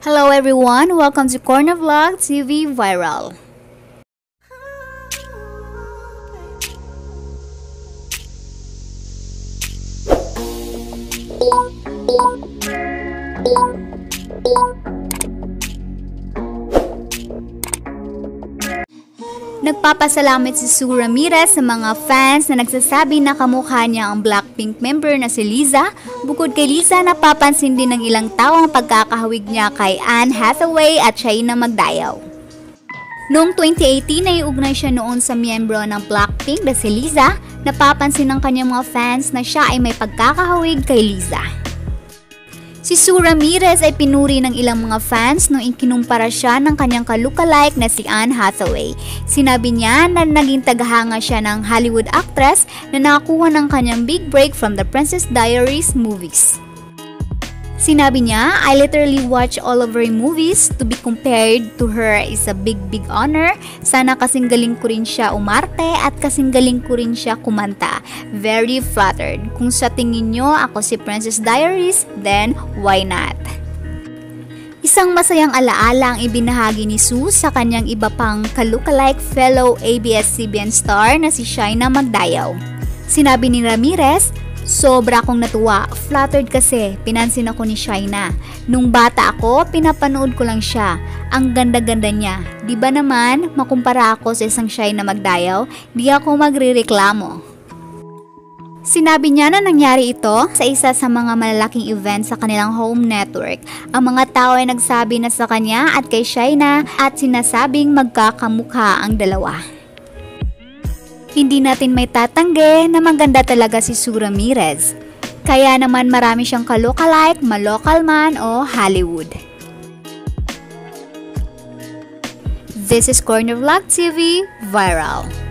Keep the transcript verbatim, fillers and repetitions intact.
Hello everyone, welcome to Corner Vlog T V Viral. Nagpapasalamat si Sue Ramirez sa mga fans na nagsasabi na kamukha niya ang Blackpink member na si Liza. Bukod kay Liza, napapansin din ng ilang tao ang pagkakahawig niya kay Hathaway at Shaina Magdayao. Noong twenty eighteen ay ugnay siya noon sa miyembro ng Blackpink na si Liza. Napapansin ng kanyang mga fans na siya ay may pagkakahawig kay Liza. Si Sue Ramirez ay pinuri ng ilang mga fans nung ikinumpara siya ng kanyang ka-lookalike na si Hathaway. Sinabi niya na naging tagahanga siya ng Hollywood actress na nakakuha ng kanyang big break from the Princess Diaries movies. Sinabi niya, "I literally watch all of her movies. To be compared to her is a big big honor. Sana kasing galing ko rin siya umarte at kasing galing ko rin siya kumanta. Very flattered. Kung sa tingin nyo ako si Princess Diaries, then why not?" Isang masayang alaala ang ibinahagi ni Sue sa kanyang iba pang ka-lookalike fellow A B S C B N star na si Shaina Magdayao. Sinabi ni Ramirez, "Sobra akong natuwa, flattered kasi, pinansin ako ni Shaina. Nung bata ako, pinapanood ko lang siya. Ang ganda-ganda niya. Di ba naman, makumpara ako sa isang Shaina Magdayao, di ako magrereklamo." Sinabi niya na nangyari ito sa isa sa mga malalaking event sa kanilang home network. Ang mga tao ay nagsabi na sa kanya at kay Shaina at sinasabing magkakamukha ang dalawa. Hindi natin may tatanggi na maganda talaga si Sue Ramirez. Kaya naman marami siyang ka-lookalike, ma-local man o Hollywood. This is Corner Vlog T V Viral.